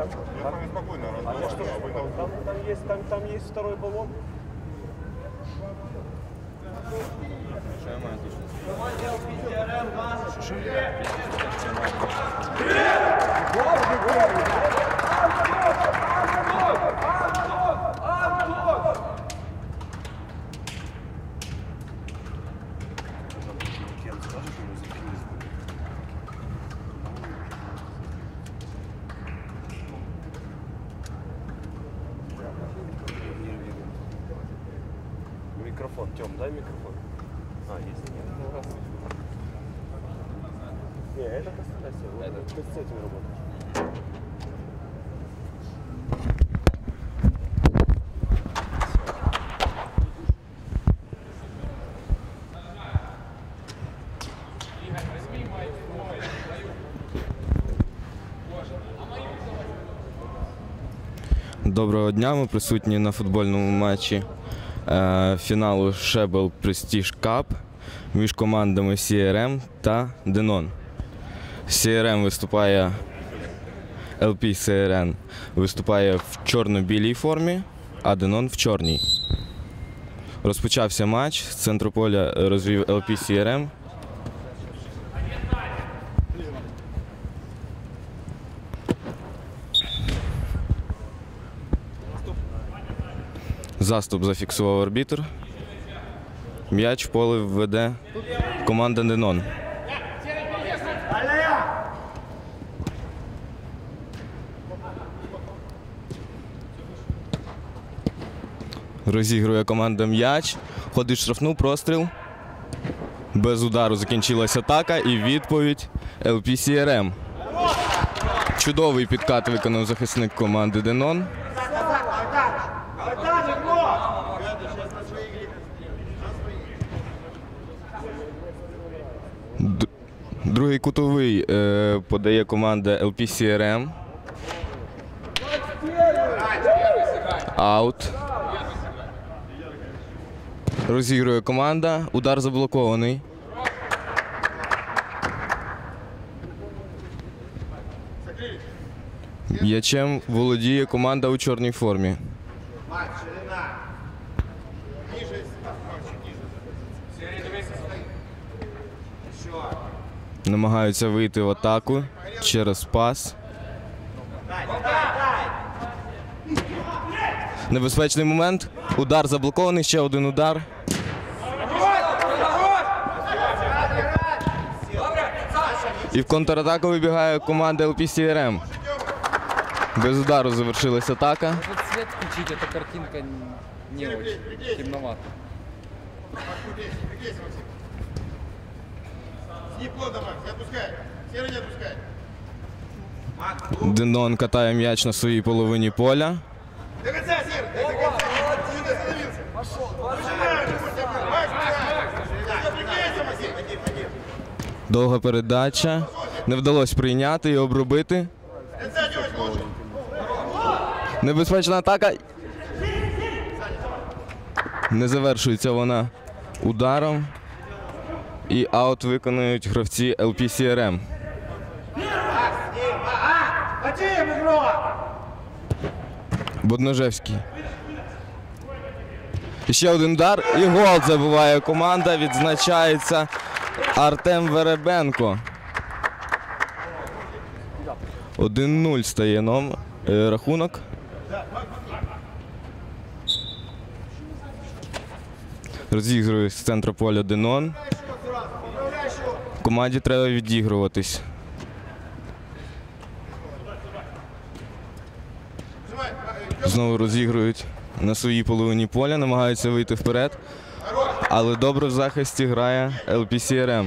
Я с вами спокойно разговариваю. Там есть второй баллон. Що я маю точно? Микрофон, Тём, дай микрофон. Есть. Не, это Костя. Ты с этим работаешь. Доброго дня, ми присутні на футбольному матчі фіналу Шебел Prestige Cup між командами CRM та Denon. CRM виступає, LP CRM виступає в чорно-білій формі, а Denon в чорній. Розпочався матч, з центру поля розвів LP CRM. Заступ зафіксував арбітр. М'яч в поле введе команда Denon. Розігрує команда м'яч. Ходить штрафну, простріл. Без удару закінчилась атака і відповідь LP CRM. Чудовий підкат виконав захисник команди Denon. Другий кутовий подає команда LP CRM. Аут. Розігрує команда. Удар заблокований. М'ячем володіє команда у чорній формі. Намагаються вийти в атаку через пас. Небезпечний момент. Удар заблокований, ще один удар. І в контратаку вибігає команда LP CRM. Без удару завершилась атака. Может свет включить, эта картинка не очень темновато. Denon катає м'яч на своїй половині поля. Довга передача. Не вдалося прийняти і обробити. Небезпечна атака. Не завершується вона ударом. І аут виконують гравці LP CRM. Бодножевський. І ще один удар. І гол забиває команда. Відзначається Артем Веребенко. 1-0 стає рахунок. Розігрує з центру поля Denon. Команді треба відігруватись. Знову розігрують на своїй половині поля, намагаються вийти вперед. Але добре в захисті грає LP CRM.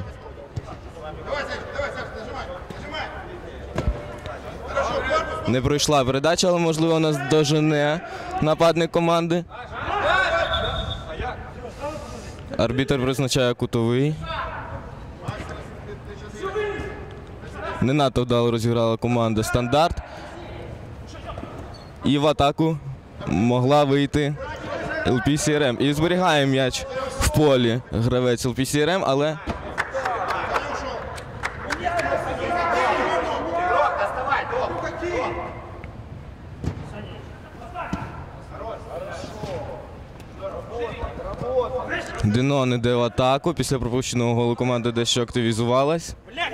Не пройшла передача, але можливо нас дожене нападник команди. Арбітр призначає кутовий. Не надто вдало розіграла команда стандарт. І в атаку могла вийти LP CRM. І зберігає м'яч в полі гравець LP CRM, але Денон іде в атаку. Після пропущеного голу команда дещо активізувалась.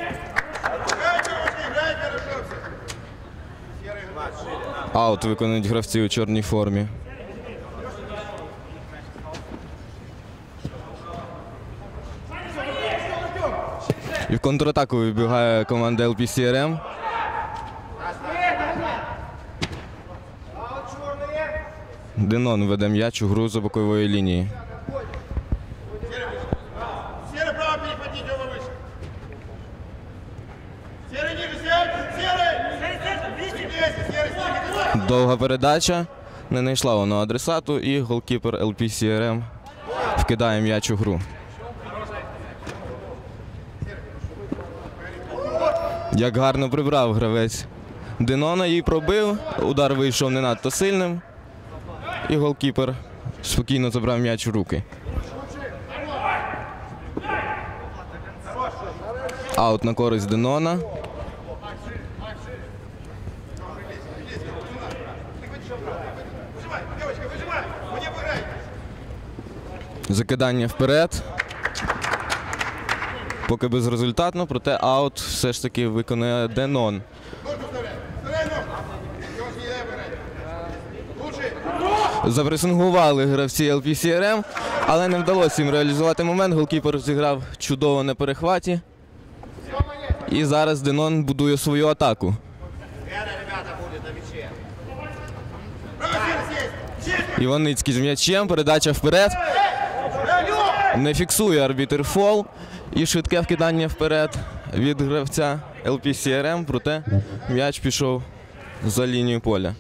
Аут виконують гравці у чорній формі. І в контратаку вибігає команда LPCRM. Денон веде м'яч у гру за бокової лінії. Серый, право перехватить, его выше. Серый, ниже, серый! Довга передача. Не знайшла вона адресату і голкіпер LPCRM вкидає м'яч у гру. Як гарно прибрав гравець Денона, її пробив, удар вийшов не надто сильним. І голкіпер спокійно забрав м'яч у руки. Аут на користь Денона. Закидання вперед. Поки безрезультатно, проте аут все ж таки виконує Денон. Запресингували гравці LPCRM, але не вдалося їм реалізувати момент. Голкіпер зіграв чудово на перехваті. І зараз Денон будує свою атаку. Іваницький з м'ячем, передача вперед. Не фіксує арбітр фол. І швидке вкидання вперед від гравця LPCRM, проте м'яч пішов за лінію поля.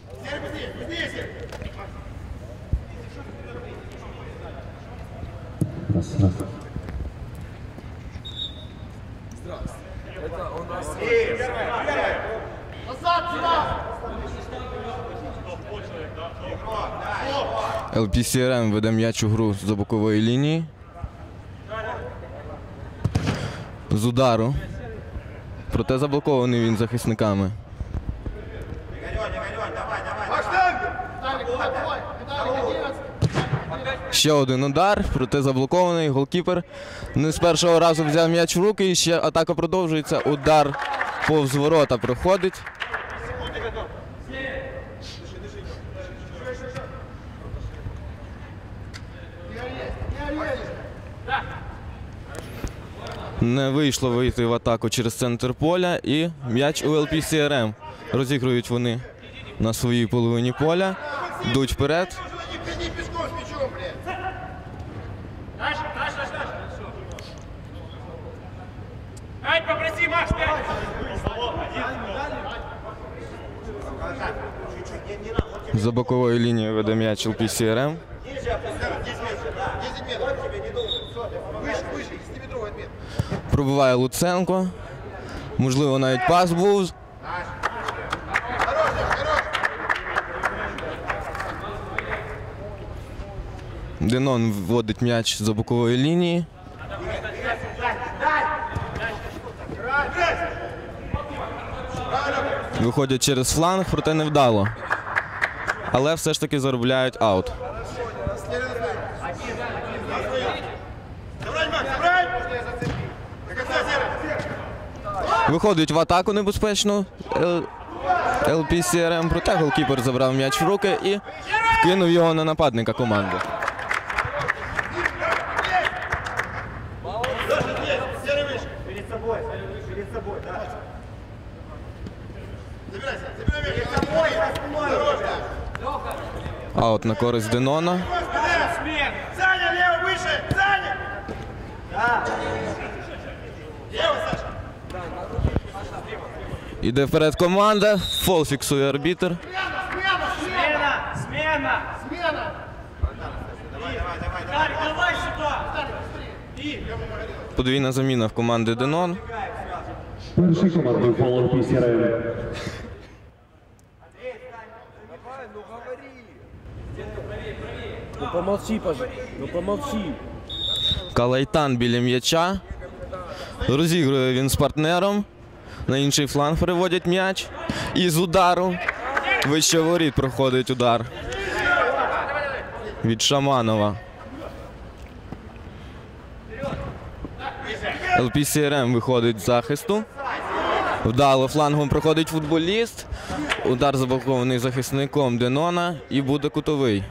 LPCRM веде м'яч у гру за бокової лінії. З удару. Проте заблокований він захисниками. Ще один удар, проте заблокований. Голкіпер не з першого разу взяв м'яч в руки. І ще атака продовжується. Удар повз ворота проходить. Не вийшло вийти в атаку через центр поля. І м'яч у LPCRM. Розігрують вони на своїй половині поля. Йдуть вперед. Попроси, Макс, За боковою лінією веде м'яч LPCRM. Пробиває Луценко. Можливо, навіть пас був. Денон вводить м'яч за бокової лінії. Виходять через фланг, проте невдало. Але все ж таки заробляють аут. Виходить в атаку небезпечно LPCRM, проте голкіпер забрав м'яч в руки і вкинув його на нападника команди. Аут на користь Денона. Саня, лево, выше! Саня! Лево, Саша! Іде вперед команда. Фол фіксує арбітр. Смена! Давай сюда! Подвійна заміна в команди Денон. Перший командний фол LPCRM. Ну помолчи, пожалуйста. Ну помолчи. Калайтан біля м'яча. Розігрує він з партнером. На інший фланг переводять м'яч. І з удару. Вище воріт проходить удар. Від Шаманова. ЛП-СРМ виходить з захисту. Вдало флангом проходить футболіст. Удар заблокований захисником Денона і буде кутовий.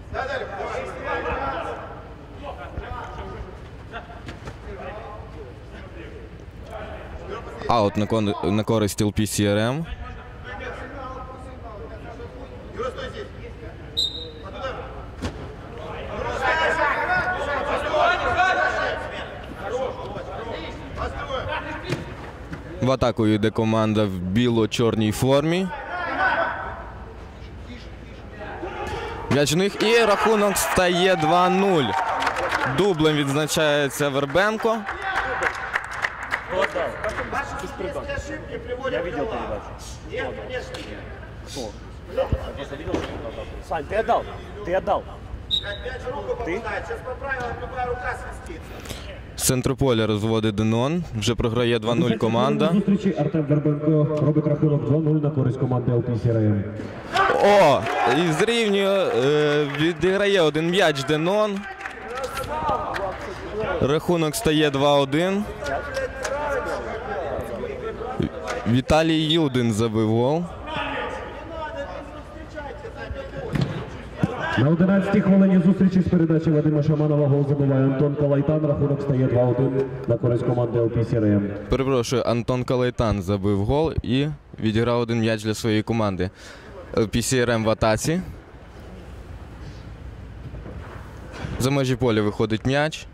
Аут на користь ЛП-СРМ. В атаку йде команда в біло-чорній формі. М'яч у них і рахунок стає 2-0. Дублем відзначається Вербенко. Я видел передачу. Кто? Я просто видел, что он отдал. Сань, ты отдал. Ты отдал. Ты? З центру поля розводить Денон. Вже програє 2-0 команда. Зустрічі Артем Вербенко робить рахунок 2-0 на користь команди ЛП-СРМ. О! І зрівнює, відіграє один м'яч Денон. Рахунок стає 2-1. Віталій Юдин забив гол. На 11-й хвилині зустрічі з передачі Вадима Шаманова гол забиває Антон Калайтан. Рахунок стає 2-1 на користь команди ЛП-СРМ. Перепрошую, Антон Калайтан забив гол і відіграв один м'яч для своєї команди. ЛП-СРМ в атаці. За межі поля виходить м'яч.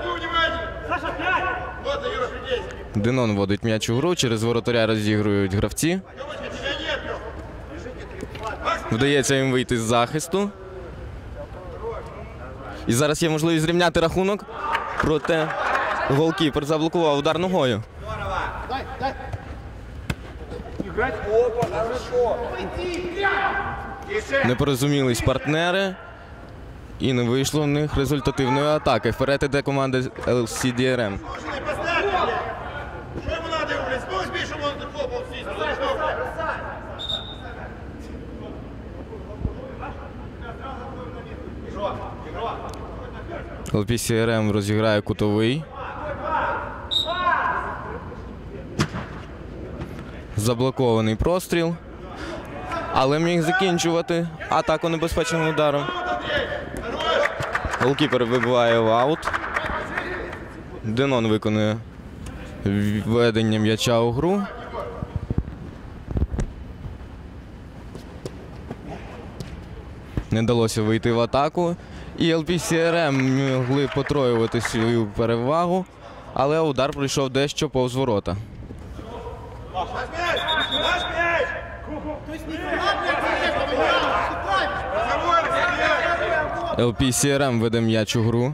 Денон вводить м'яч у гру, через воротаря розігрують гравці. Вдається їм вийти з захисту. І зараз є можливість зрівняти рахунок, проте голкіпер заблокував удар ногою. Не порозумілись партнери і не вийшло в них результативної атаки. Вперед іде команда LCDRM. Що йому треба, блядь? Спось більше, щоб він хлопав всі. ЛП-СРМ розіграє кутовий. Заблокований простріл, але міг закінчувати атаку небезпечним ударом. Голкіпер вибиває в аут. Денон виконує введення м'яча у гру. Не вдалося вийти в атаку. І ЛП-СРМ могли потроювати свою перевагу, але удар пройшов дещо повз ворота. ЛП-СРМ веде м'яч у гру.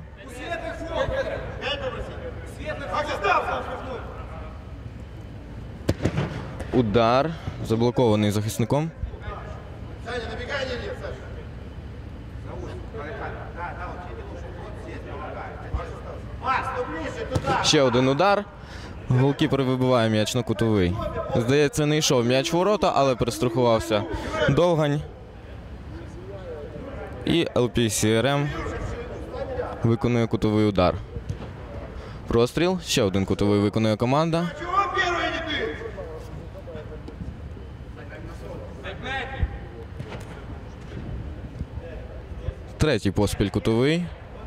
Удар заблокований захисником. Ще один удар. Голкіпер вибиває м'яч на кутовий. Здається, не йшов м'яч в ворота, але перестрахувався Довгань. І ЛП-СРМ виконує кутовий удар. Простріл. Ще один кутовий виконує команда. Третій поспіль кутовий.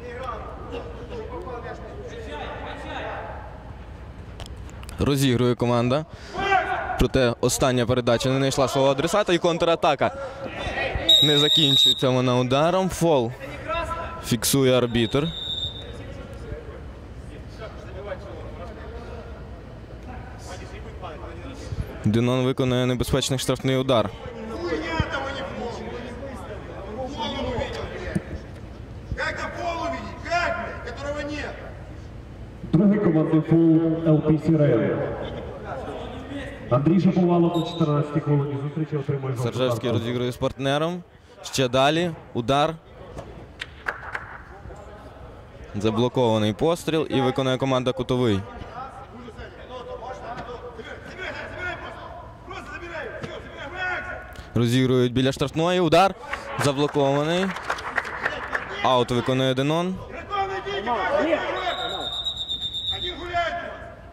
Розігрує команда. Проте остання передача не знайшла свого адресата і контратака не закінчується вона ударом. Фол фіксує арбітр. Денон виконує небезпечний штрафний удар. Другий командний фол ЛП-СРМ. Андрій Шаповалов на 14-й хвилині зустрічі отримує жовту Саржевський картку. розігрує з партнером. Ще далі. Удар. Заблокований постріл і виконує команда кутовий. Розігрують біля штрафної. Удар. Заблокований. Аут виконує Денон.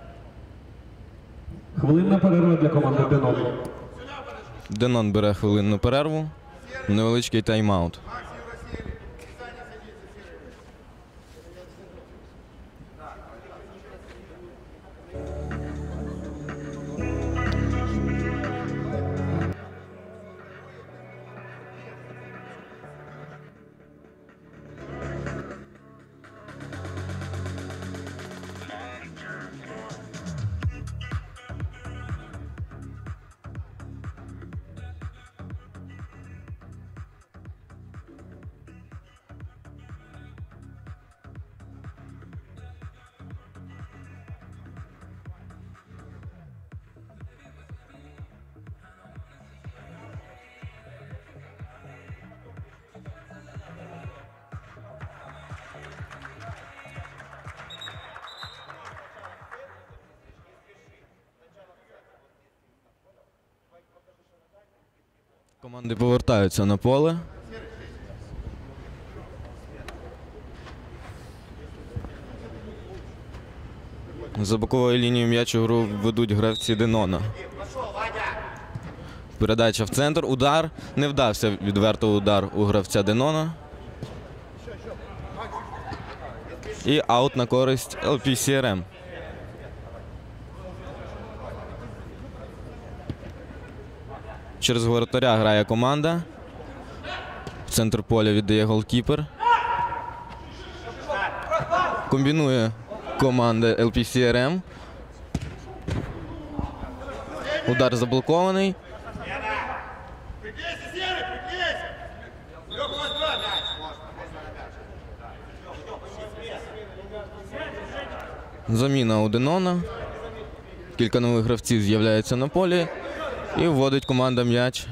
Хвилинна перерва для команди Денон. Денон бере хвилинну перерву. Невеличкий тайм-аут. Команди повертаються на поле. За боковою лінією м'ячу гру ведуть гравці Денона. Передача в центр. Удар. Не вдався відверто удар у гравця Денона. І аут на користь LPCRM. Через воротаря грає команда. В центр поля віддає голкіпер. Комбінує команда LPCRM. Удар заблокований. Приклейся, Серый, приклейся! Лёха, у вас 2 дальше. Заміна у Денона. Кілька нових гравців з'являється на полі. І вводить команда м'яч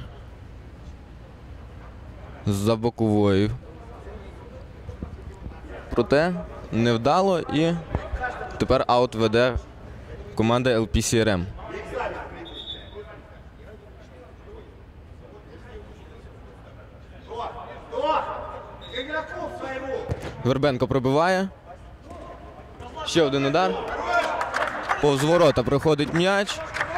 за боковою. Проте невдало, і тепер аут веде команда LPCRM. Вербенко пробиває. Ще один удар. Повз ворота проходить м'яч.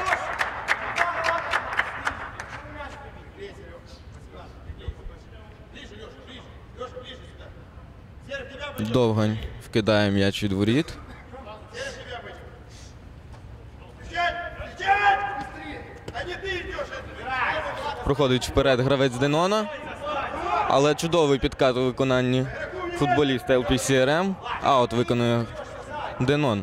Довгань вкидає м'яч від воріт. Проходить вперед гравець Денона. Але чудовий підкат у виконанні футболіста LPCRM. Аут виконує Денон.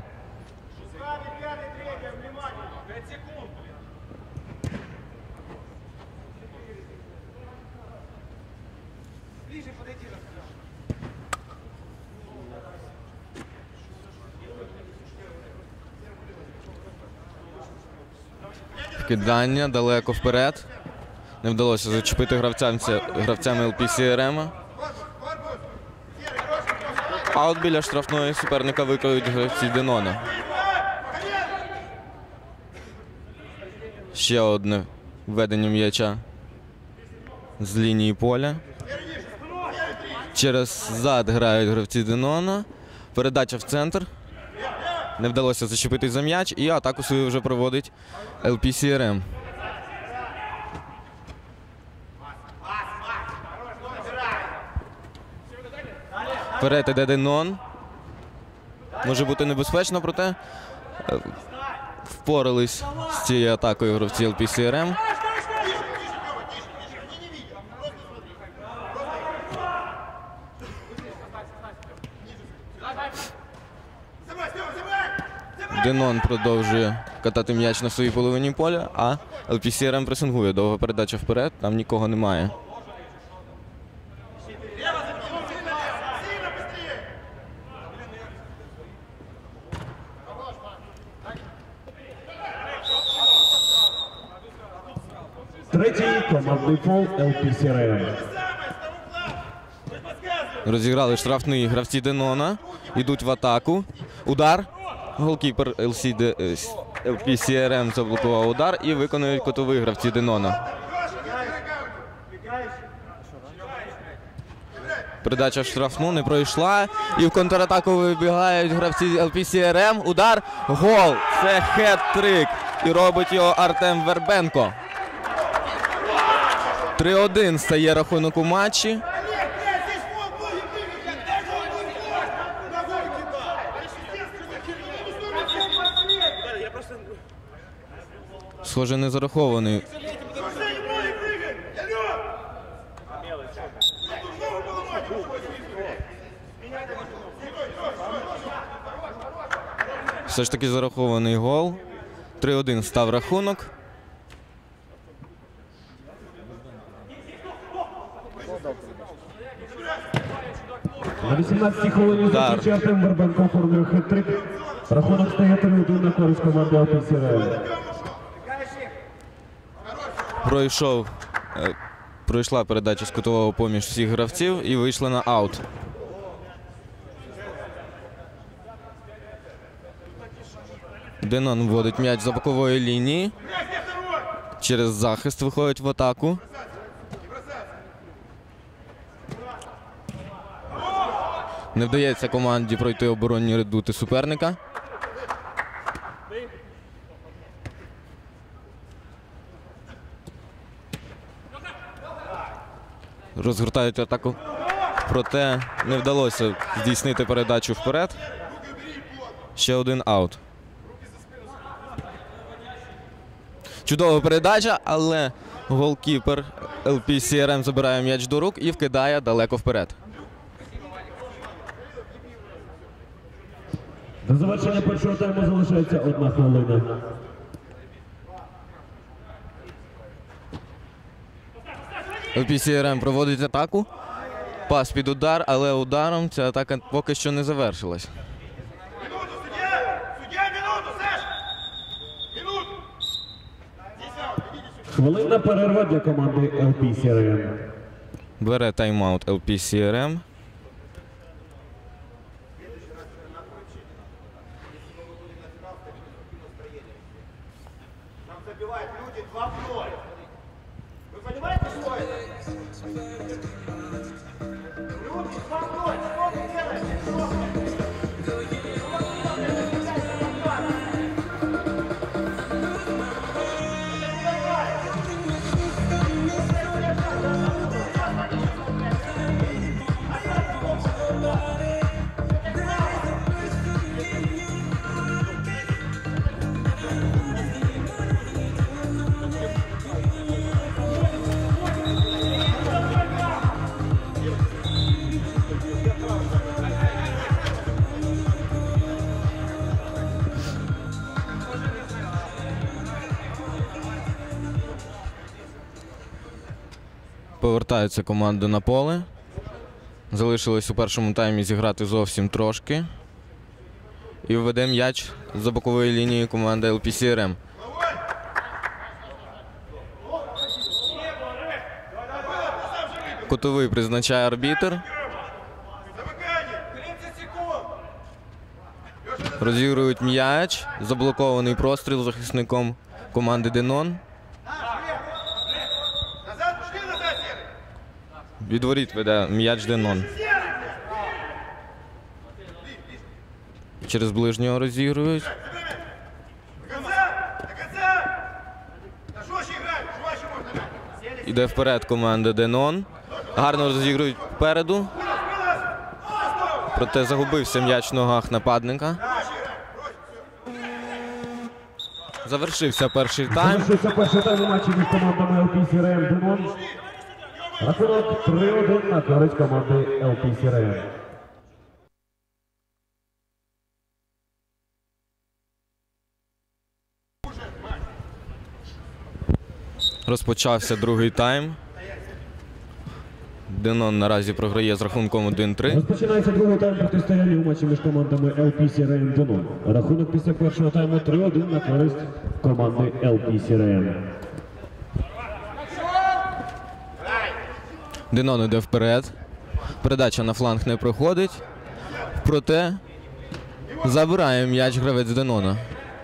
Вкидання далеко вперед. Не вдалося зачепити гравцями LPCRM. А от біля штрафної суперника виконують гравці Денона. Ще одне введення м'яча з лінії поля. Через зад грають гравці Денона. Передача в центр. Не вдалося зачепити за м'яч, і атаку свою вже проводить LPCRM. Вперед іде Денон. Може бути небезпечно, проте впорались з цією атакою гравці LPCRM. Денон продовжує катати м'яч на своїй половині поля, а LPCRM пресингує. Довга передача вперед, там нікого немає. Третій командний фол LPCRM. Розіграли штрафний гравці Денона. Йдуть в атаку. Удар. Голкіпер LPCRM заблокував удар і виконують котовий гравці Денона. Передача в штрафну не пройшла. І в контратаку вибігають гравці LPCRM. Удар. Гол. Це хет-трик І робить його Артем Вербенко. 3-1 стає рахунок у матчі. Схоже, не зарахований. Все ж таки зарахований гол. 3-1 став рахунок. На 18-й хвилині зустрічі Артем Вербенко оформлює хет-трик. Рахунок стає 3-1 на користь команди LPC Real. Пройшла передача з кутового поміж всіх гравців і вийшла на аут. Денон вводить м'яч за бокової лінії. Через захист виходить в атаку. Не вдається команді пройти оборонні редути суперника. Розгортають атаку, проте не вдалося здійснити передачу вперед. Ще один аут. Чудова передача, але голкіпер LPC-RM забирає м'яч до рук і вкидає далеко вперед. До завершення першого тайму залишається 1 хвилина. LPC-RM проводить атаку. Пас під удар, але ударом ця атака поки що не завершилась. Хвилинна перерва для команди LPC Real. Бере тайм-аут LPC-RM. Забивают люди 2-0. Вы понимаете, что это? Люди 2-0. Что вы делаете? Повертаються команди на поле. Залишилось у першому таймі зіграти зовсім трошки. І введе м'яч за бокової лінії команди LPC-RM. Кутовий призначає арбітр. Розігрують м'яч. Заблокований простріл захисником команди Денон. Від воріт веде м'яч Денон. Через ближнього розігрують. Іде вперед команда Денон. Гарно розігрують впереду. Проте загубився м'яч в ногах нападника. Завершився перший тайм. Завершився перший тайм у матчі між командами LPC Real Денон. Рахунок 3-1 на користь команди LPC Real. Розпочався другий тайм. Денон наразі програє з рахунком 1-3. Розпочинається другий тайм протистояння у матчі між командами LPC Real Денон. Рахунок після першого тайму 3-1 на користь команди LPC Real. Денон іде вперед. Передача на фланг не проходить. Проте забирає м'яч гравець Денона.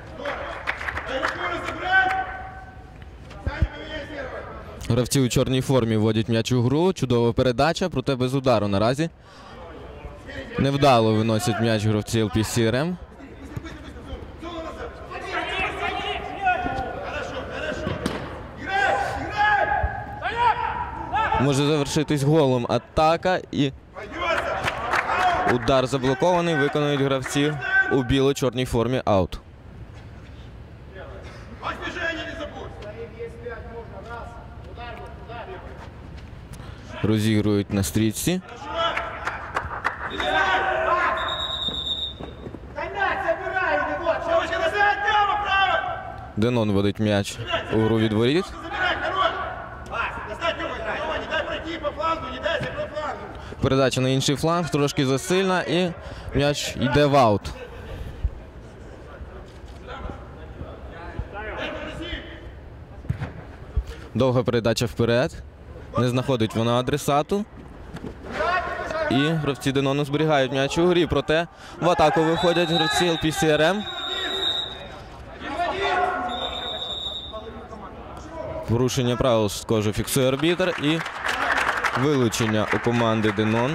Гравці у чорній формі вводять м'яч у гру. Чудова передача, проте без удару наразі. Невдало виносять м'яч гравці LPC-RM. може завершитись голом. Атака і удар заблокований, виконують гравці у біло-чорній формі аут. Розігрують на стрічці. Денон водить м'яч у гру від воріт. Передача на інший фланг, трошки засильна і м'яч йде в аут. Довга передача вперед. Не знаходить вона адресату. І гравці Денону зберігають м'яч у грі. Проте в атаку виходять гравці LPCRM. Порушення правил схоже фіксує арбітр і вилучення у команди Денон.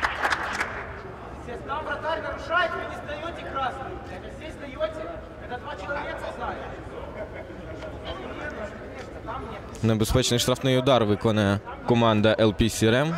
Там вратарь нарушает, вы не сдаете красную. Здесь сдаете, это 2 человека знают. Небезпечний штрафний удар виконує команда LPCRM.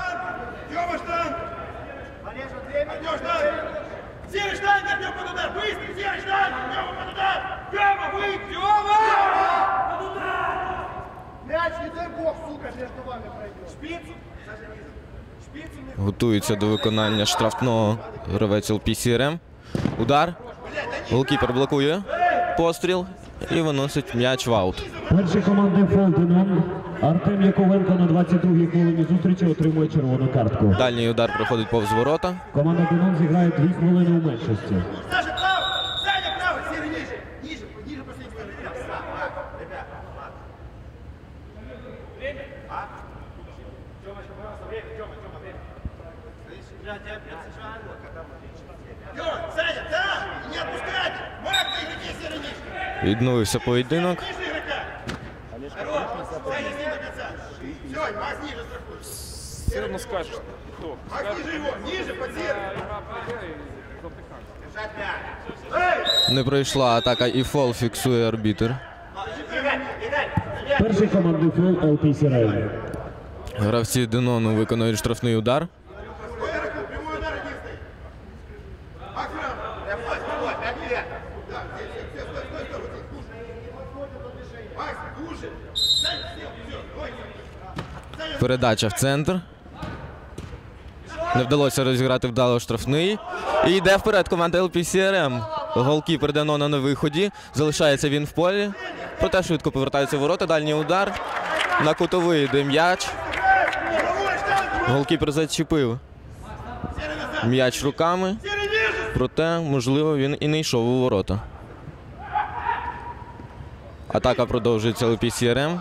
Серый, ждай, Артем, под удар! Быстро, Серый, ждай! Тёма, под удар! Тёма, выйди! Тёма! Под удар! Мяч, не дай бог, сука, между вами пройдет. Шпицу! Шпицу мне... Готується до виконання штрафного гравець LPCRM. Удар. Голкіпер блокує постріл і виносить м'яч в аут. Перший командний фол Денон. Артем Яковенко на 22-й хвилині зустрічі отримує червону картку. Дальній удар проходить повз ворота. Команда Денон зіграє 2 хвилини у меншості. Саша, право! Саня, право! Серый, ниже! Ниже, ниже последнего. Ребят, ребят. Время? А? Тёма, пожалуйста, время. Тёма, время. Тёма, Саня, там! Не отпускайте! Марк, игроки, Серый, ниже! Відновився поєдинок. Ниже игрока! Хорош! Саня, с ним до конца! Всё, Макс, ниже страхуй! Все равно скажешь, кто. Макс, ниже его! Ниже, под Серый! Держать мяч! Не пройшла атака і фол фіксує арбітр. Перший командний фол LPCRM. Гравці Денону виконують штрафний удар. Прямой удар один стоит. Макс, право! Опять вверх! Да, стой, вот здесь, кушай! Макс, кушай! Сань, сел, всё, ой! Передача в центр. Не вдалося розіграти вдало штрафний. І йде вперед команда LPCRM. Голкіпер Денона на виході. Залишається він в полі. Проте швидко повертається в ворота. Дальній удар. На кутовий йде м'яч. Голкіпер зачепив м'яч руками. Проте, можливо, він і не йшов у ворота. Атака продовжується LPCRM.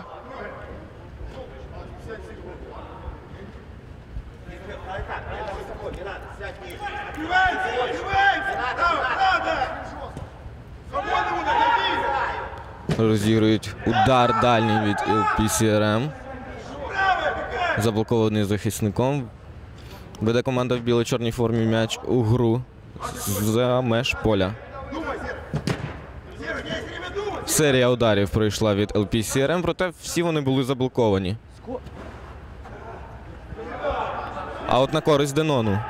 Розігрують удар дальній від LPCRM. Заблокований захисником. Веде команда в біло-чорній формі м'яч у гру за меж поля. Серія ударів пройшла від LPCRM, проте всі вони були заблоковані. А от на користь Денону.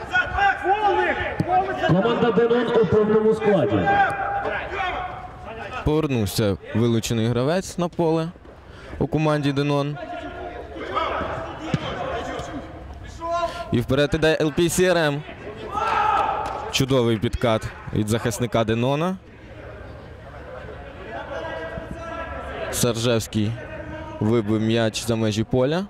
Команда Денон у повному складі. Повернувся вилучений гравець на поле у команді Денон. І вперед іде LPCRM. Чудовий підкат від захисника Денона. Саржевський вибив м'яч за межі поля.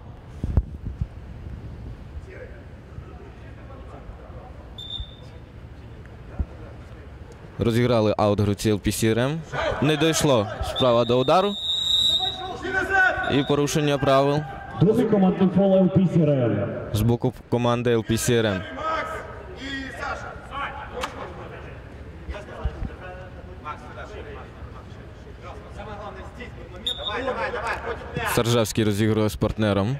Розіграли аут гравці LPCRM. Не дійшло справа до удару. І порушення правил Другий командний фол LPCRM. з боку команди LPCRM. Макс и Саша. Саржевський розігрує з партнером.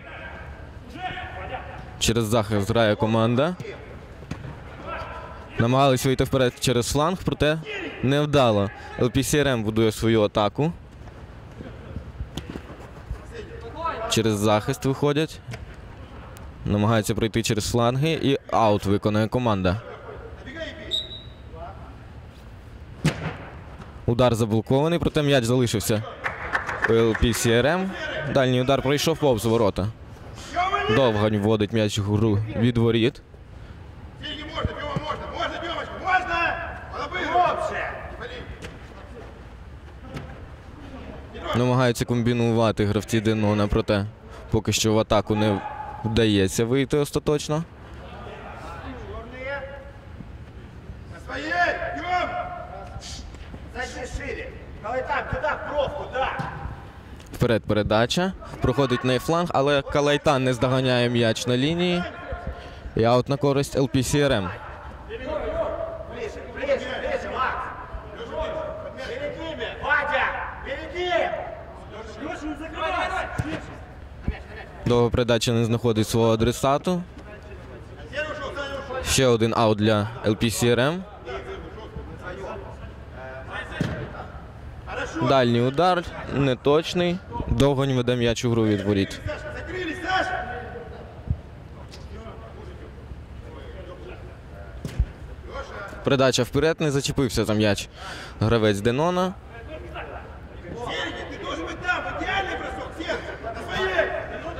Через захист грає команда. Намагались вийти вперед через фланг, проте невдало. LPCRM будує свою атаку. Через захист виходять. Намагається пройти через фланги і аут виконує команда. Удар заблокований, проте м'яч залишився у LPCRM. Дальній удар пройшов повз ворота. Довгань вводить м'яч в гру від воріт. Сергей, можно, Бема, можно, Бемочка, можно! Глубже! Намагаються комбінувати гравці Денона, проте поки що в атаку не вдається вийти остаточно. На своей! Бем! Зайди шире! Калайтан, туда, в бровку, да! Вперед передача. Проходить на фланг, але Калайтан не здоганяє м'яч на лінії. І аут на користь LPCRM. Ближе, Макс! Перед ними! Вадя! Впереди! Довга передача не знаходить свого адресату. Серый ушел, Саня ушел! Ще один аут для LPCRM. Хорошо! Дальній удар, неточний. Довгань веде м'яч у гру від воріт. Саша, закрылись, Саша! Передача вперед, не зачепився за м'яч гравець Денона. Сергей, ты должен быть там! Идеальный бросок! Сергей! На своей!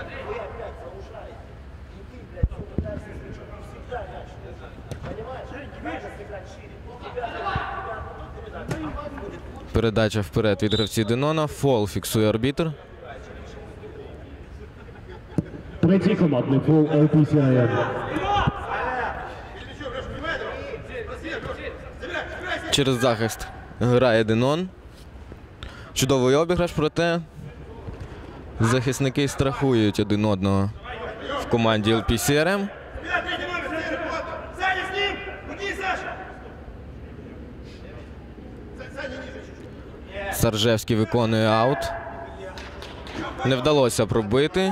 Передача вперед від гравців Денона. Фол фіксує арбітр. Третій командний фол LPCRM. Через захист грає Денон. Чудовий обіграш, проте захисники страхують один одного в команді LPCRM. Бля, третий номер, Сергей, вот! Саня с ним! Уйди, Саша! Саня ниже чуть-чуть. Саржевський виконує аут. Не вдалося пробити.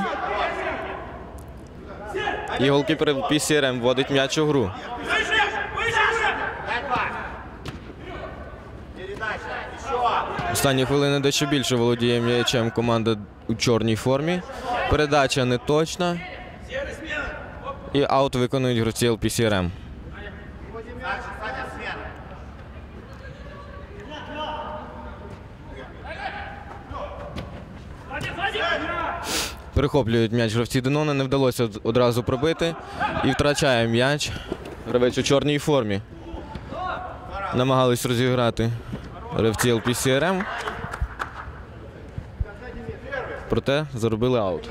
І голкіпер LPCRM вводить м'яч у гру. Выше! Выше! Дай пас! Передача! Еще! Останні хвилини дещо більше володіє м'ячем команда у чорній формі. Передача не точна. Серый, смена! І аут виконують гравці LPCRM. Саня, смена! Перехоплюють м'яч гравці Денона, не вдалося одразу пробити. І втрачає м'яч гравець у чорній формі. Намагались розіграти гравці LPCRM. Проте заробили аут.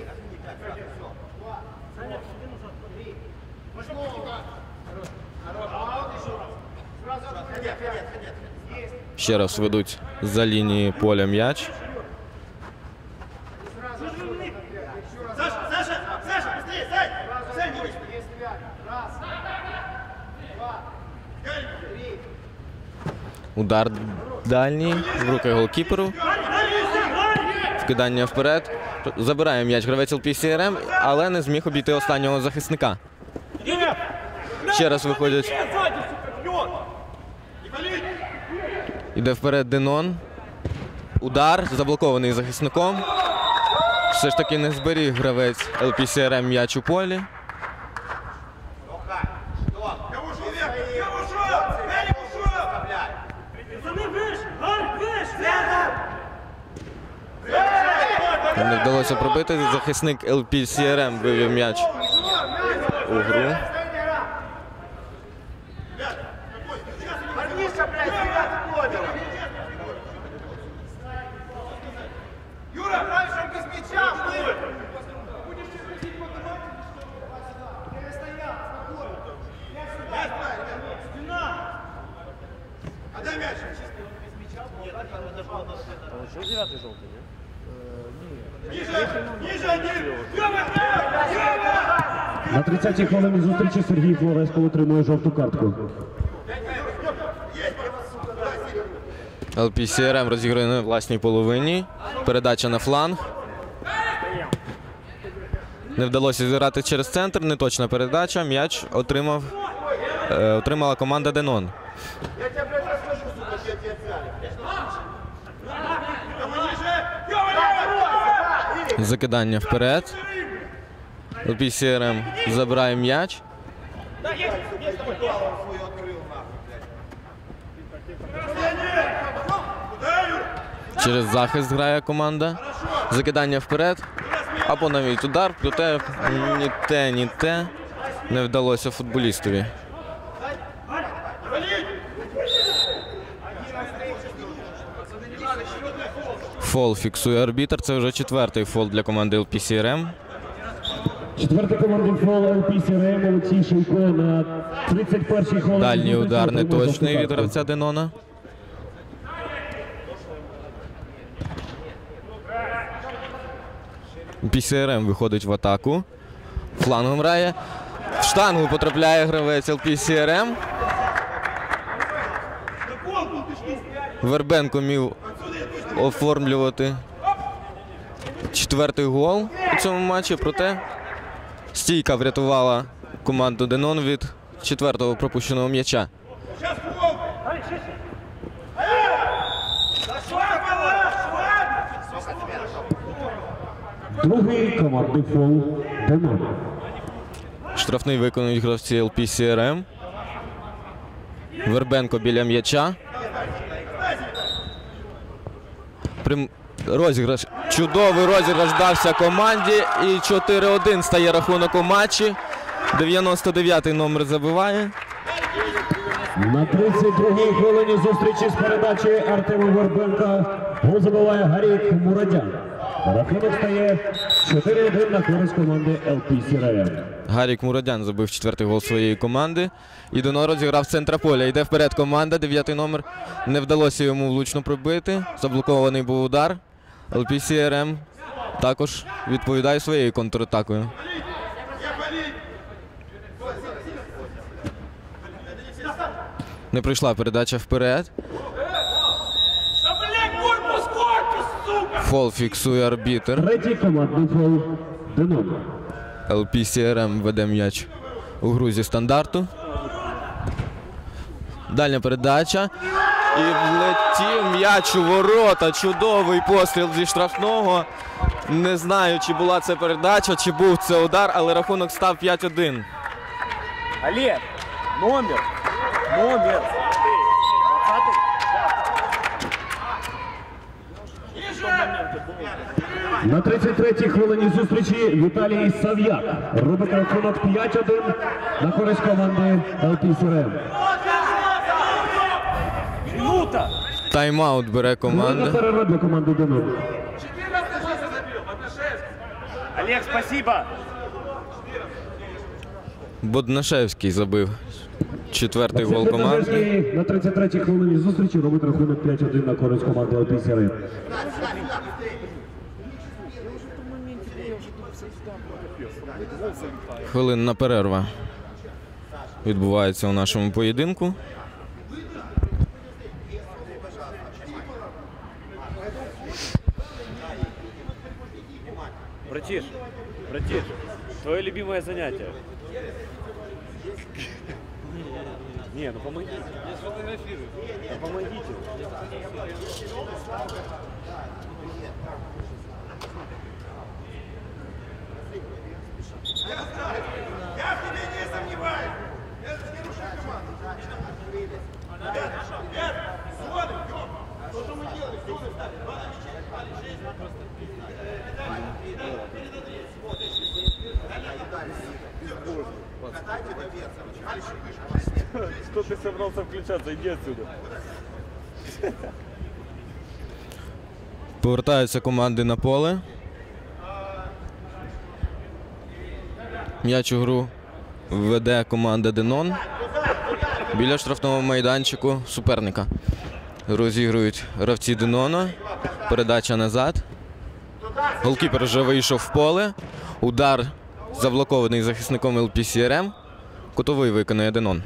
Ще раз ведуть за лінії поля м'яч. Саша, Саша! Саша, быстрее! Сань! Сань, не выше! Удар дальній в руки голкіперу. Вкидання вперед. Забирає м'яч гравець LPCRM, але не зміг обійти останнього захисника. Ще раз виходять. Іде вперед Денон. Удар заблокований захисником. Все ж таки не зберіг гравець LPCRM м'яч у полі. Кого ушел вверх? Кого ушел? Эрик ушел! Пацаны, выше! Выше! Не вдалося пробити. Захисник LPCRM вивів м'яч у гру. Парниша, блядь, 9 номера! Юра, раньше он без мяча был! Будешь просить поднимать? Перестоял, спокойно! Спина! Отдай мяч! Получил 9-й желтый, нет? Ниже! Ниже один! Юра, Юра! На 30-й хвилині зустрічі Сергій Флореско отримує жовту картку. LPCRM розігрує на власній половині. Передача на фланг. Не вдалося зіграти через центр. Неточна передача. М'яч отримала команда Денон. Я тебя, блядь, расскажу, сука, что я тебе Юра, ниже! Юра, лево! Закидання вперед. ЛП-СРМ забирає м'яч. Через захист грає команда. Закидання вперед. Або навіть удар, проте ні те не вдалося футболістові. Фол фіксує арбітр. Це вже 4-й фол для команди ЛП-СРМ. 4-й командний фол ЛП-СРМ Олексій Шийко на 31-й хвилині. Дальній удар неточний від гравця Денона. ЛП-СРМ виходить в атаку. Флангом грає. В штангу потрапляє гравець ЛП-СРМ. Вербенко міг оформлювати 4-й гол у цьому матчі, проте стійка врятувала команду Денон від 4-го пропущеного м'яча. Другий командний фол Денон. Штрафний виконують гравці ЛП-СРМ. Вербенко біля м'яча. Розіграш. Чудовий розіграш дався команді. І 4-1 стає рахунок у матчі. 99-й номер забиває. На 32-й хвилині зустрічі з передачі Артема Вербенка гол забиває Гарік Мурадян. Рахунок стає 4-1 на користь команди ЛП-СРМ. Гарік Мурадян забив 4-й гол своєї команди. І Денон розіграв з центра поля. Йде вперед команда. 9-й номер. Не вдалося йому влучно пробити. Заблокований був удар. ЛП-СРМ також відповідає своєю контратакою. Не пройшла передача вперед. Фол фіксує арбітр. Третій командний фол Денон. ЛП-СРМ веде м'яч у гру зі стандарту. Дальня передача. І влетів м'яч у ворота. Чудовий постріл зі штрафного. Не знаю, чи була це передача, чи був це удар, але рахунок став 5-1. Олег, номер. 20-й. На 33-й хвилині зустрічі Віталій Сав'як робить рахунок 5-1 на користь команди ЛП-СРМ. Минута. Тайм-аут бере команда. Перерва для команди Денон. Олег, спасибо. Боднашевський забив 4-й гол команди. На 33-й хвилині зустрічі робить рахунок 5-1 на користь команди ЛП-СРМ. Хвилинна перерва відбувається у нашому поєдинку. Братиш, твое любимое занятие. Не, ну помогите. Я сфотографирую. Ну, помогите. Я в тебе не сомневаюсь. Это не рушит команду. Смотрим, что же мы делаем? Что мы стали? 2 на мяче, 2 на 6. Что ты собрался включаться? Иди отсюда. Повертаються команди на поле. М'яч у гру веде команда Денон. Біля штрафного майданчику суперника. Розігрують гравці Денона. Передача назад. Голкіпер вже вийшов в поле. Удар заблокований захисником ЛП-СРМ. Кутовий виконує Денон.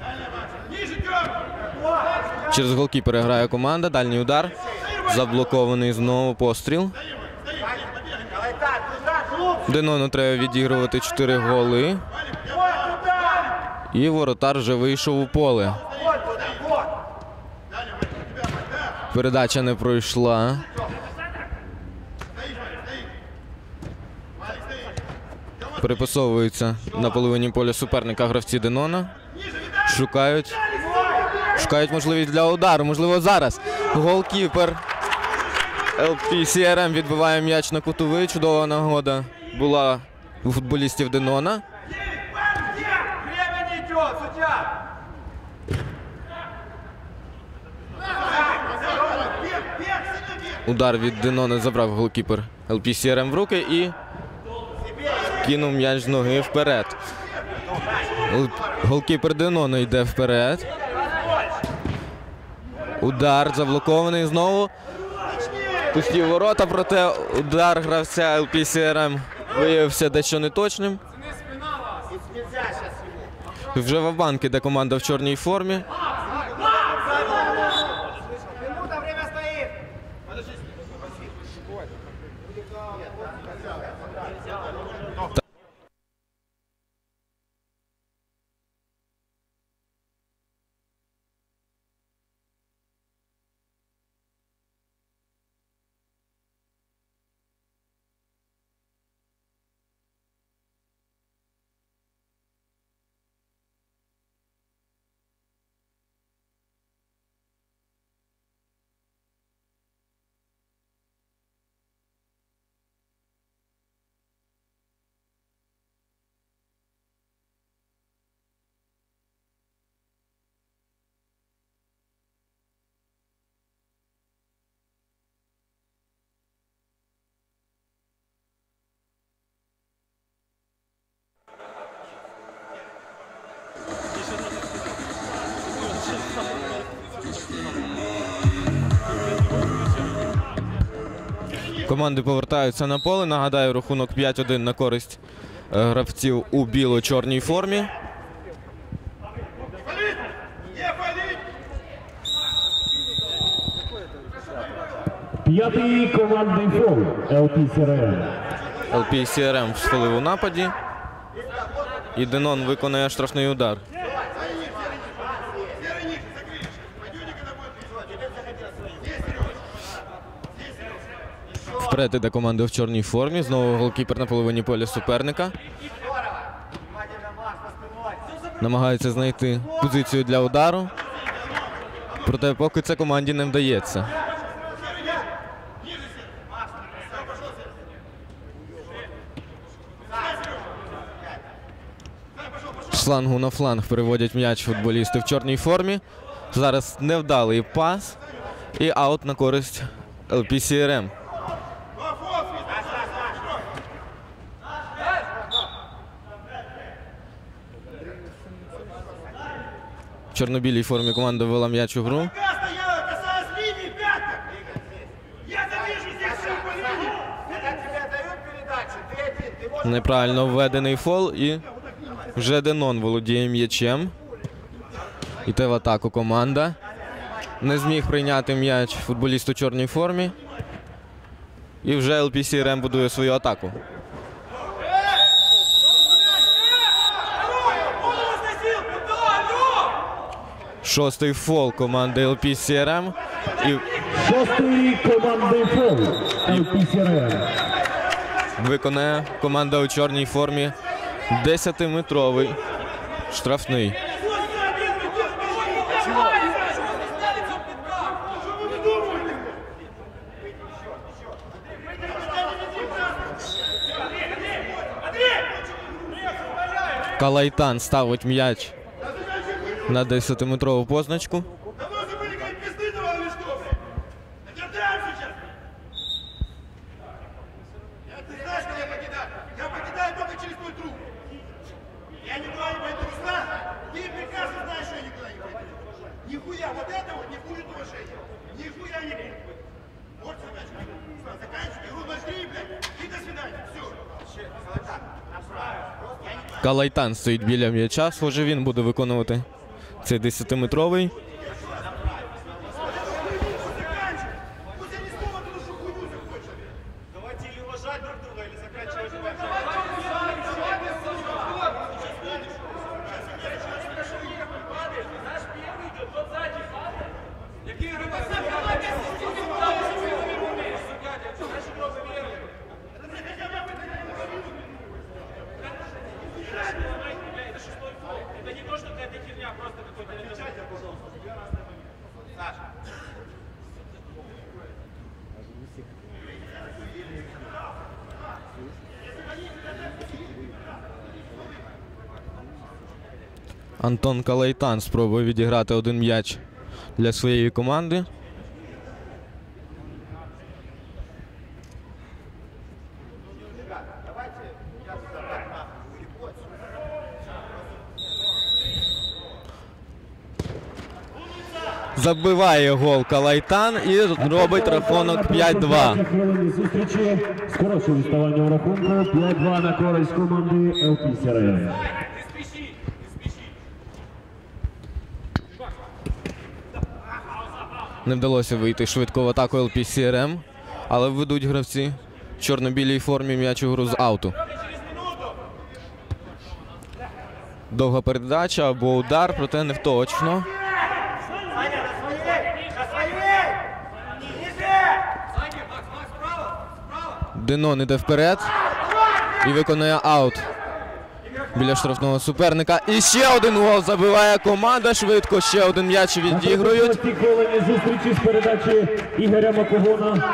Через голкіпера грає команда. Дальній удар. Заблокований знову постріл. Денону треба відігрувати 4 голи. І воротар вже вийшов у поле. Передача не пройшла. Перепасовуються на половині поля суперника гравці Денона. Шукають можливість для удару. Можливо, зараз. Голкіпер LPCRM відбиває м'яч на кутовий. Чудова нагода була у футболістів Денона. Удар від Денона забрав голкіпер LPCRM в руки і кинув м'яч з ноги вперед. Голкіпер Денона йде вперед. Удар заблокований знову. Пусті ворота, проте удар гравця LPCRM виявився дещо неточним. Вже ва-банк іде команда в чорній формі. Команди повертаються на поле. Нагадаю, рахунок 5-1 на користь гравців у біло-чорній формі. П'ятий командний фол LPCRM. LPCRM схвалив у нападі. І Денон виконує штрафний удар. Вперед іде команда в чорній формі. Знову голкіпер на половині поля суперника. Намагається знайти позицію для удару. Проте поки це команді не вдається. З флангу на фланг переводять м'яч футболісти в чорній формі. Зараз невдалий пас і аут на користь LPCRM. В чорно-білій формі команда ввела м'яч у гру. Неправильно введений фол і вже Денон володіє м'ячем. Іде в атаку команда. Не зміг прийняти м'яч футболіст у чорній формі. І вже LPCRM будує свою атаку. Шостий фол команди LPCRM. Шостий командний фол LPCRM. Виконає команда у чорній формі 10-метровий штрафний. Калайтан ставить м'яч на 10-метрову позначку. Калайтан стоїть біля м'яча, схоже, він буде виконувати цей 10-метровий. Антон Калайтан спробує відіграти один м'яч для своєї команди. Забиває гол Калайтан і робить рахунок 5-2. Хвилини зустрічі. Скорочує відставання у рахунку. 5-2 на користь команди ЛП «Сіре». Не вдалося вийти швидко в атаку ЛП «Сірем», але ведуть гравці в чорно-білій формі м'яч у гру з ауту. Довга передача або удар, проте не точно. Денон іде вперед і виконує аут біля штрафного суперника. І ще один гол забиває команда. Швидко ще один м'яч відігрують. На хвилині зустрічі з передачі Ігоря Макогона.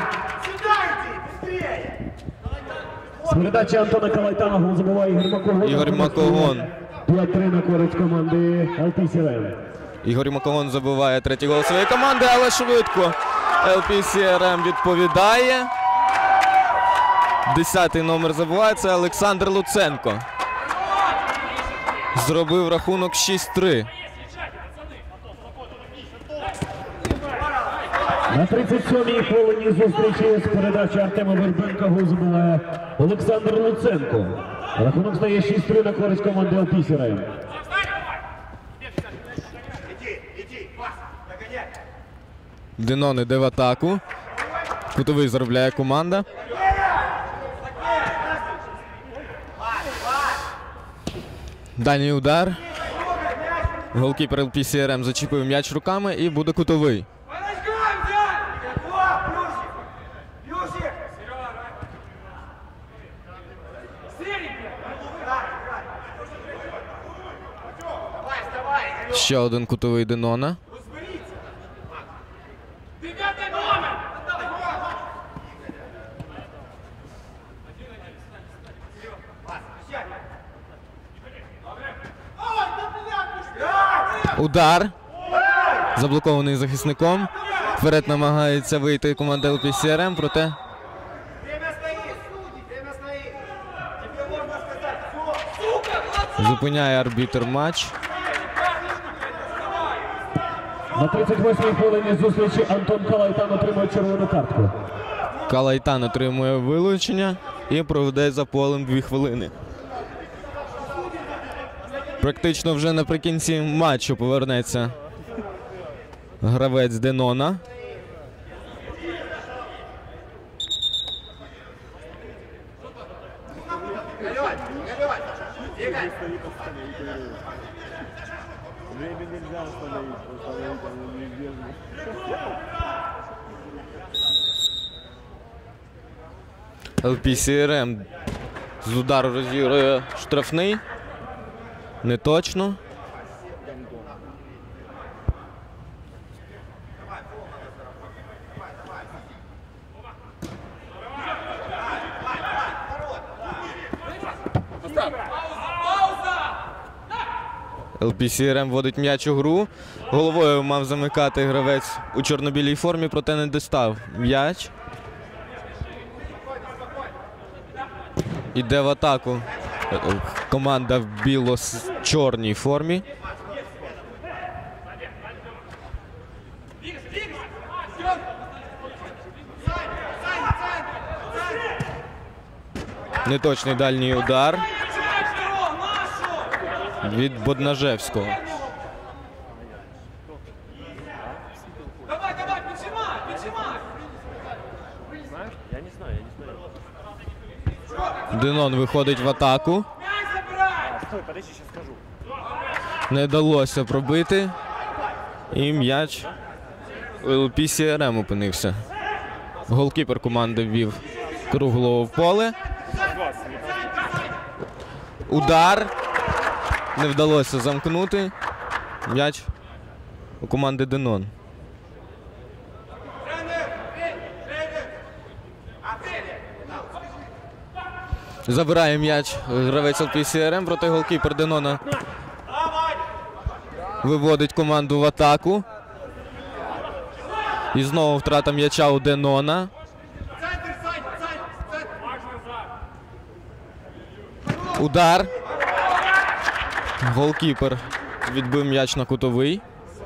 З передачі Антона Калайтана гол забиває Ігор Макогон. Ігор Макогон. 5-3 на користь команди ЛП «Сіре». Ігор Макогон забиває третій гол своєї команди, але швидко ЛП «Сірем» відповідає. 10-й номер забивається Олександр Луценко. Зробив рахунок 6-3. На 37-й хвилині зустрічі з передачі Артема Вербенка гол забиває Олександр Луценко. Рахунок стає 6-3 на користь команди ЛП «Сіре». Денон іде в атаку. Кутовий заробляє команда. Дальній удар. Голкіпер ЛП «Сірем» зачепив м'яч руками і буде кутовий. Ще один кутовий Денона. Удар. Заблокований захисником. Вперед намагається вийти команда ЛП «Сірем», проте зупиняє арбітр матч. На 38-й хвилині зустрічі Антон Калайтан отримує червону картку. Калайтан отримує вилучення і проведе за полем 2 хвилини. Практично вже наприкінці матчу повернеться гравець Денона. ЛП «Сірем» з удару розігрує штрафний. Не точно. ЛП «Сірем» вводить м'яч у гру. Головою мав замикати гравець у чорно-білій формі, проте не дістав м'яч. Іде в атаку команда в біло-чорній формі. Неточний дальній удар від Боднажевського. Денон виходить в атаку. Не вдалося пробити. І м'яч у ЛП «Сірем» опинився. Голкіпер команди ввів круглого в поле. Удар. Не вдалося замкнути. М'яч у команди Денон. Забирає м'яч гравець ЛП-СРМ, проти голкіпер Денона виводить команду в атаку. І знову втрата м'яча у Денона. Удар. Голкіпер відбив м'яч на кутовий.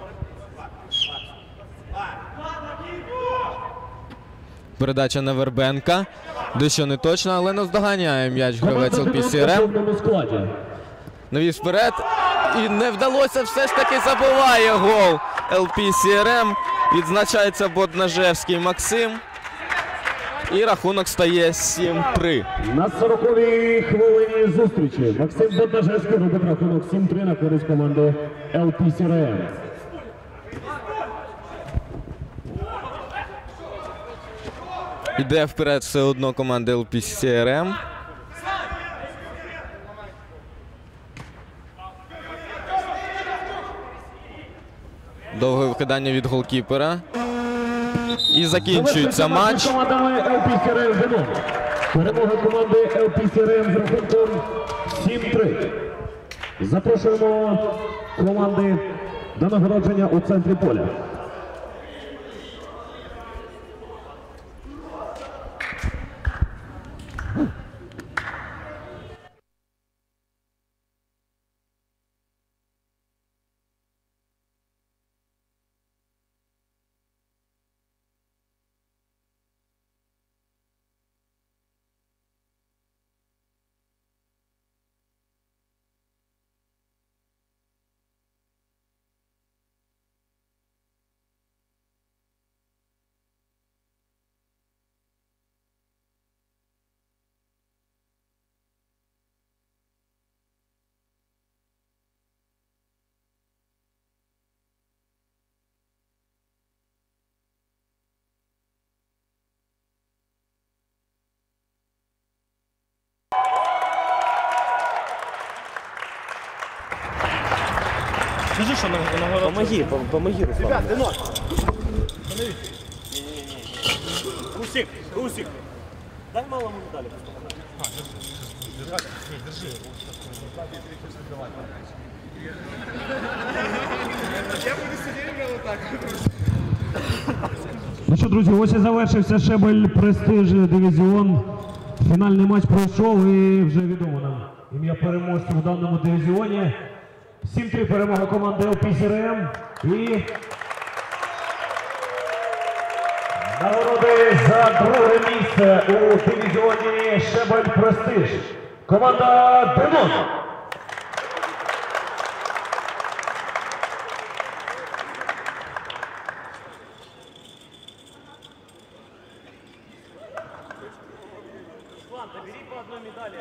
Передача на Вербенка. Дещо не точно, але наздоганяє м'яч гравець ЛП-СРМ. Навіз вперед. І не вдалося, все ж таки забиває гол ЛП-СРМ. Відзначається Боднажевський Максим. І рахунок стає 7-3. На 40-й хвилині зустрічі Максим Боднажевський робить рахунок 7-3 на користь команди ЛП-СРМ. Іде вперед все одно команда ЛП-СРМ. Довге викидання від голкіпера. І закінчується матч. Командами ЛП-СРМ Денон. Перемога команди ЛП-СРМ з рахунком 7-3. Запрошуємо команди до нагородження у центрі поля. Скажи, що помоги, помоги, Руслан. Ребят, Денон! Русик, Русик! Дай малому медалі. Ну що, друзі, ось і завершився Шебель Престиж дивізіон. Фінальний матч пройшов і вже відомо нам ім'я переможців у даному дивізіоні. 7-3 перемога команди ЛП-СРМ і нагороди за друге місце у дивізіоні Шебель Престиж. Команда Денон. Руслан, добери по одной медали.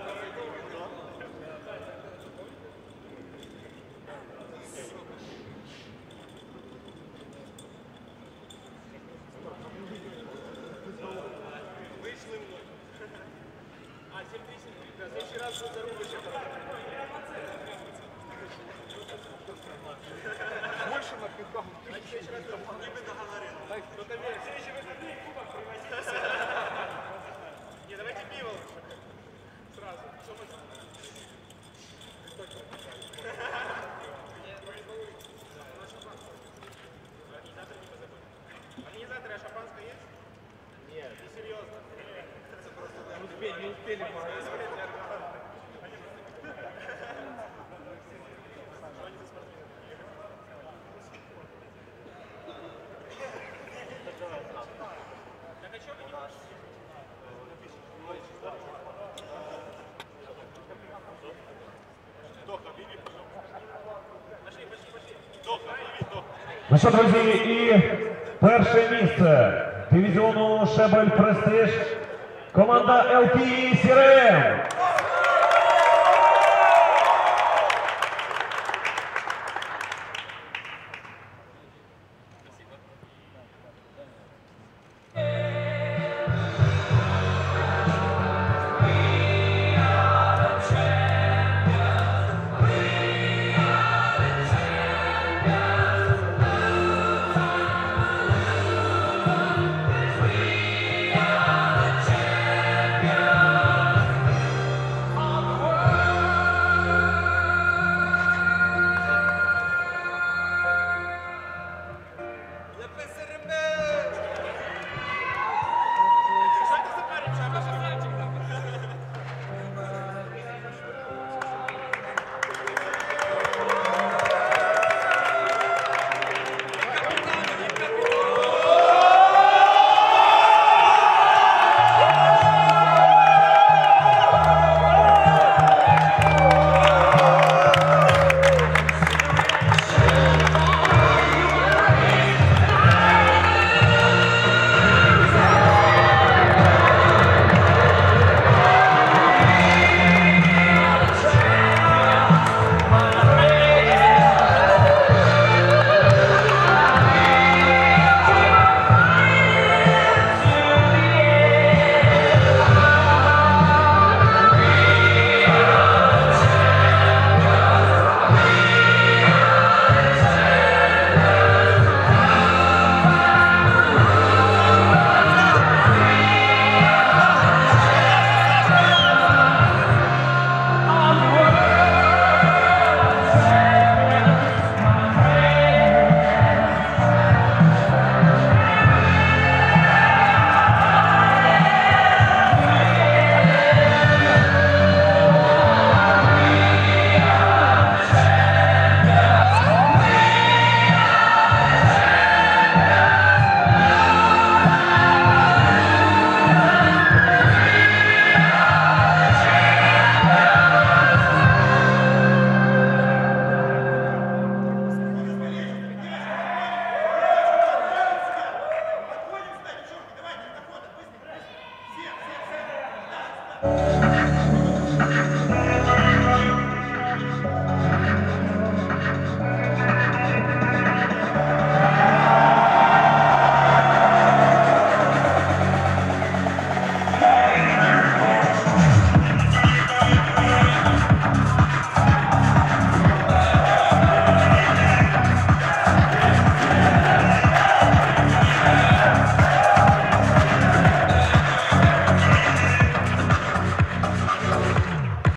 Ну що, друзі, і перше місце дивізіону Шебель Престиж. Команда ЛП-СРМ.